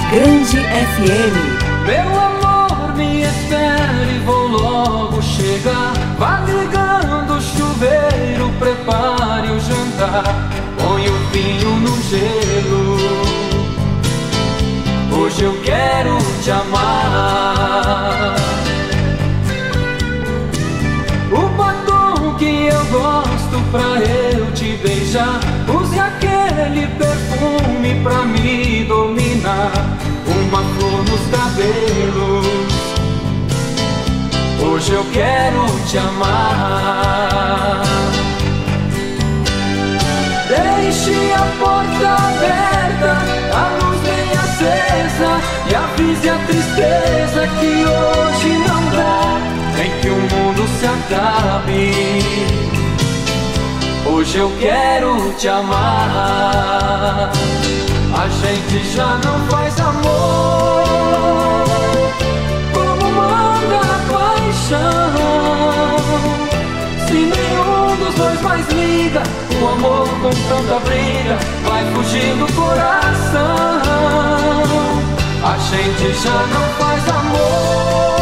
Grande FM. Meu amor, me espere, vou logo chegar. Vá ligando o chuveiro, prepare o jantar. Põe o vinho no gelo. Hoje eu quero te amar. O batom que eu gosto pra eu te beijar. Use aquele perfume pra me dominar. Uma flor nos cabelos. Hoje eu quero te amar. Deixe a porta aberta, a luz bem acesa, e avise a tristeza que hoje não dá, nem que o mundo se acabe. Hoje eu quero te amar. A gente já não faz amor como manda a paixão. Se nenhum dos dois mais liga, o amor com tanta briga vai fugir do coração. A gente já não faz amor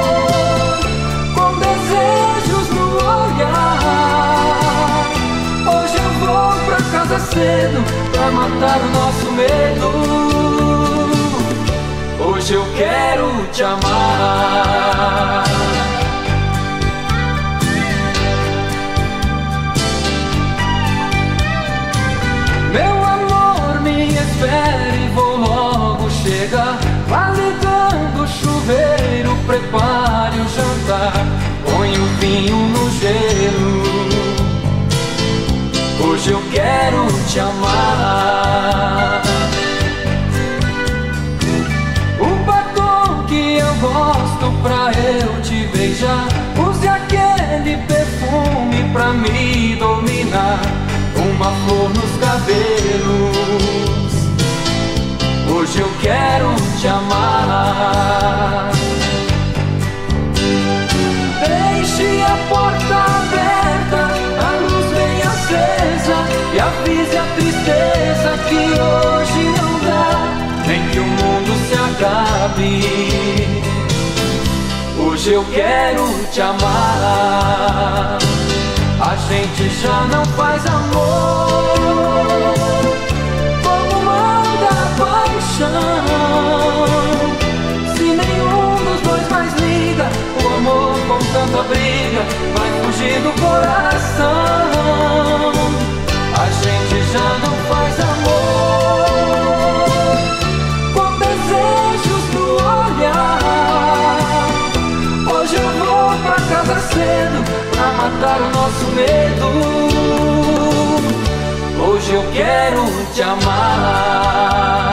com desejos no olhar. Hoje eu vou pra casa cedo pra matar o nosso medo. Hoje eu quero te amar. Meu amor, me espere, vou logo chegar. Vá ligando o chuveiro, prepare o jantar. Põe o vinho no gelo. Hoje eu quero te amar. O batom que eu gosto pra eu te beijar. Use aquele perfume pra me dominar. Uma flor nos cabelos. Hoje eu quero te amar. Deixe a porta aberta, a luz bem acesa, e avise a tristeza que hoje não dá, nem que o mundo se acabe. Hoje eu quero te amar. A gente já não faz amor como manda a paixão. Se nenhum dos dois mais liga, o amor com tanta briga vai fugir do coração. A gente já não faz amor com desejos no olhar. Hoje eu vou pra casa cedo pra matar o nosso medo. Hoje eu quero te amar.